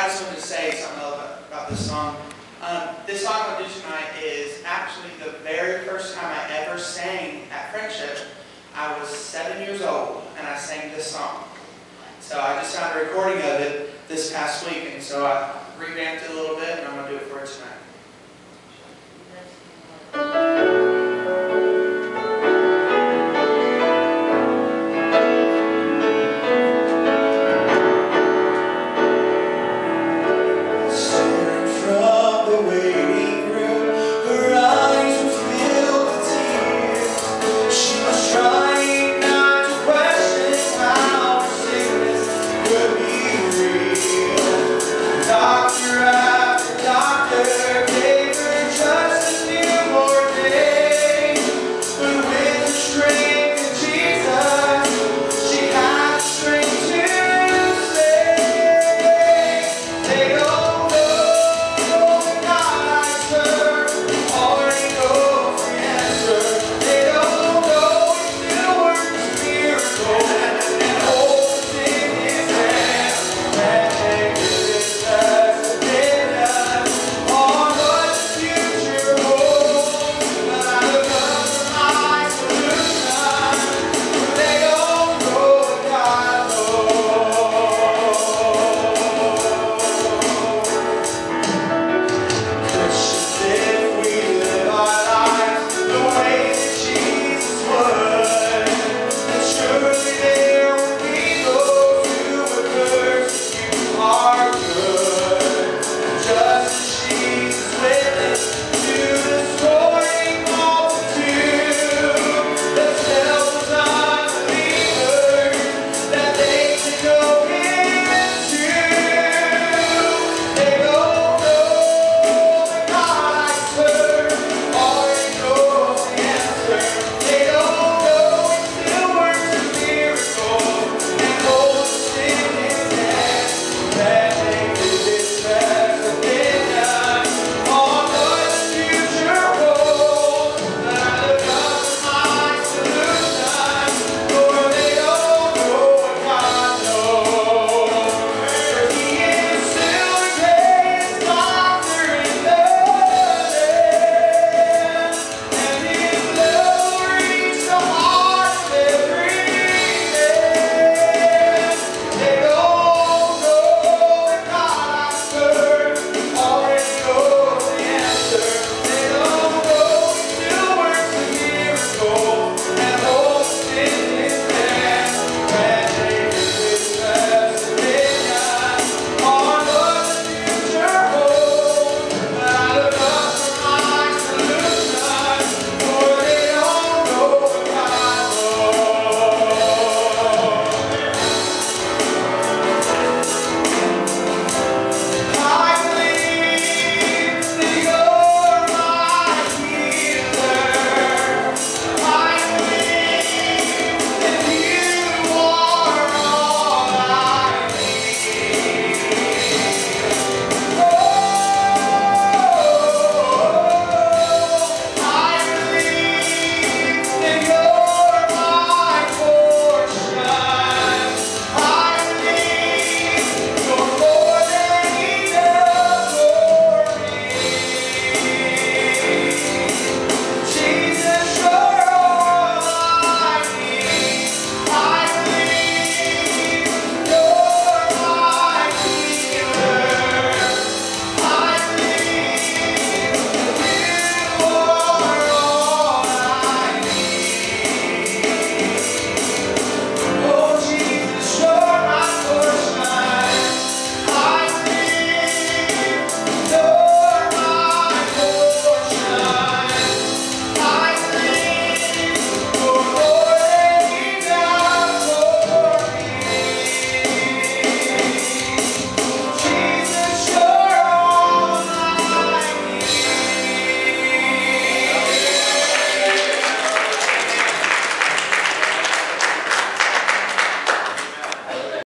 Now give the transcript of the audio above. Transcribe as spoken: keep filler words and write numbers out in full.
I just wanted to say something about, about this song. Um, this song I'm going to do tonight is actually the very first time I ever sang at Friendship. I was seven years old, and I sang this song. So I just found a recording of it this past week, and so I revamped it a little bit, and I'm going to do it for you tonight.